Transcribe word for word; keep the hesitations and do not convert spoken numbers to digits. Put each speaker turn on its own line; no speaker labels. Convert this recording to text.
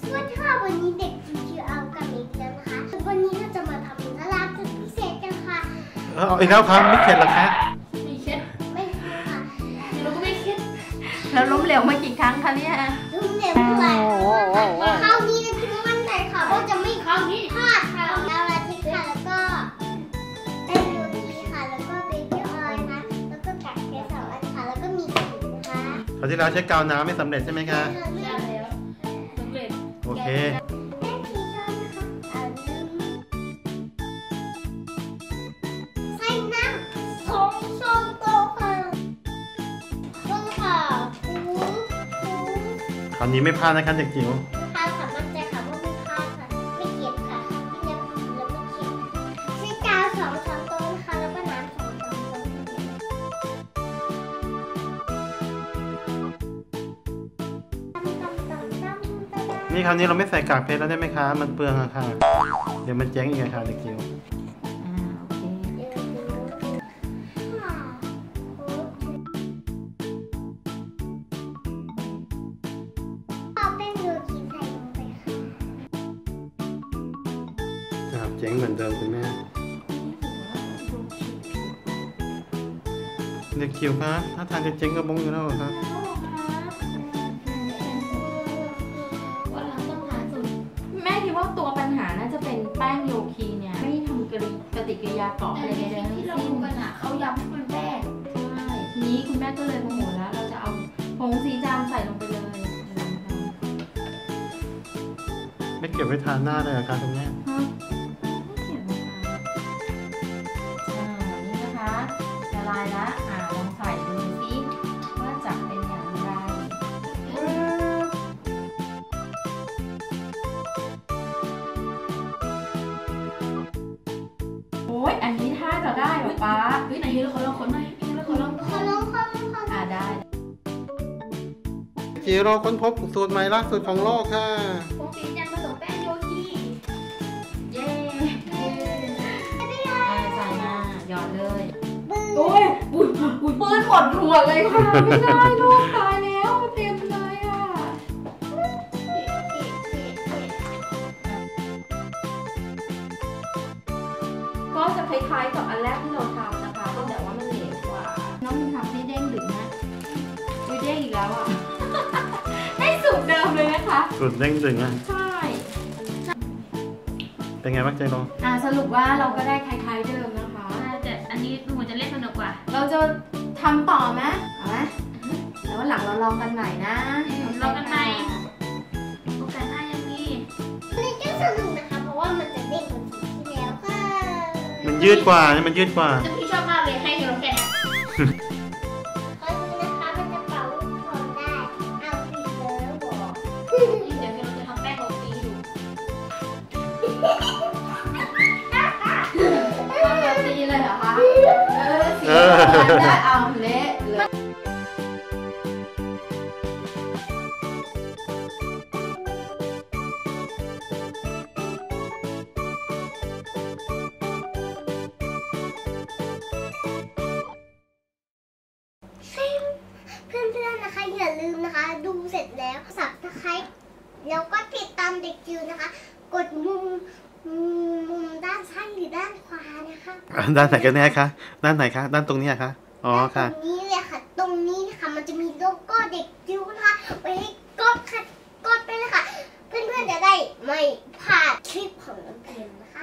วัสดีค่ะวันนี้เด็กจิ๋วเอากันอีกแล้วนะคะวันนี้เราจะมาทำตลาดสุดพิเศษกันค่ะ
เอาอีกแล้วครับไม่เข็ดหรอคะ
ไม่เข็ดไม่เข็ดค่ะเราก็ไม่เข็ด
แล้วล้มเหลวมากี่ครั้งคะเนี่ย
ล้มเหลวเท่าไหร่คราวนี้นะพี่มั่นใจค่ะว่าจะไม่คราวนี้พลาดค่ะแล้วลาทิค่ะแล้วก็แป้งโรตีค่ะแล้วก็เบเกอร์ออยล์นะแล้วก็กัดแกสองอันค่ะแล้วก็มีขิงนะคะ
คราวที่แล้วใช้กาวน้ำไม่สำเร็จใช่ไหมคะโอเค
ใส่น้ำสองช้อนโต๊ะค่ะต้นค่ะ
คราวนี้ไม่พลาดนะคะเด็กจิ๋ว
พลาดค่ะมั่นใจค่ะว่าไม่พลาดค่ะไม่เก็บค่ะไม่ยังแล้วไม่เก็บใช้กาวสองช้อนโต๊ะนะคะแล้วก็น้ำสองช้อนโต๊ะ
นี่คราวนี้เราไม่ใส่กากเพชรแล้วได้ไหมคะมันเปลืองอะค่ะเดี๋ยวมันแจ้งอีกค่ะเด็กจิ๋วเจ๊งเหมือนเดิมคุณแม่เด็กจิ๋วคะถ้าทานจะเจ๊งกระบงอยู่แล้วเหรอครับ
แม่คิดว่าตัวปัญหาน่าจะเป็นแป้งโยคีเนี่ยไม่ทำปฏิกิริยาเกาะอะไรใดๆที่เราดูกันอ่ะเขาย้ำให้มันแป้งใช่ทีนี้คุณแม่ก็เลยโมโหแล้วเราจะเอาผงสีจานใส่ลงไปเลย
ไม่เก็บไว้ทานหน้าเลยเหรอคะตรงนี้
ละลายแล้วอ่าลองใส่ดูสิว่าจะเป็นอย่างไรโอ้ยอันนี้ถ้าจะได้หรอป๊าเฮ้ยไหนยืนแล้วขอลองคนหน่อยยืนแล้วขอลอง
ขอลองคน
อ่าได้
จิ๋วเราค้นพบสูตรใหม่ล่าสุดของโลกค่ะ
ผงสีจันผสมแป้งโยคีเย้ใส่มาหยอดเลยโอ้ยบุญบุญปืนหมดหัวเลยค่ะไม่ได้ลูกตายแล้วเต็มเลยอ่ะก็จะคล้ายๆกับอันแรกที่เราทำนะคะแต่ว่ามันเหลวกว่าน้องมันทำให้เด้งดึงนะอุ้ยเด้งอีกแล้วอ่ะได้สูตรเดิมเลยนะคะ
สูตรเด้งดึงอ่ะ
ใช่
เป็นไงบ้างใจโล
อ่าสรุปว่าเราก็ได้คล้ายๆเดิมนะคะ
แต่อันนี้ดูเหมือนจะเล่นสนุกกว่า
เราจะทำต่อไหมเอาไหมแล้ววันหลังเราลองกันใหม่นะ
ลองกันใหม่โอกาสหน้ายังมี
อันนี้ก็สนุกนะคะเพราะว่ามันจะเด้งเหมือนที่แล้วค่ะ
มันยืดกว่ามันยืดกว่า
จะพี่ชอบมากเลยให้เยอะแค่นี้
อันนี้นะคะมันจะเป่าลูกบอลได้เอาสีเลิฟบอก
เดี๋ยวเราจะทำแป้งโรตีอยู่
ทำแบบนี้เลยเหรอคะเออสีได้เอาเละเลย
เพื่อนๆนะคะอย่าลืมนะคะดูเสร็จแล้วสับตะไคร้แล้วก็ติดตามเด็กจิ๋วนะคะกดมุมมุมด้านซ้ายหรือด้านขวานะคะ
ด้านไหนกันแน่คะด้านไหนคะด้านตรงนี้คะอ๋อค่ะ
ตรงนี้เลยค่ะตรงนี้นะคะมันจะมีโลโก้เด็กจิ๋วนะคะไว้ให้กดค่ะกดไปเลยค่ะเพื่อนๆจะได้ไม่พลาดคลิปของน้องเพลงนะคะ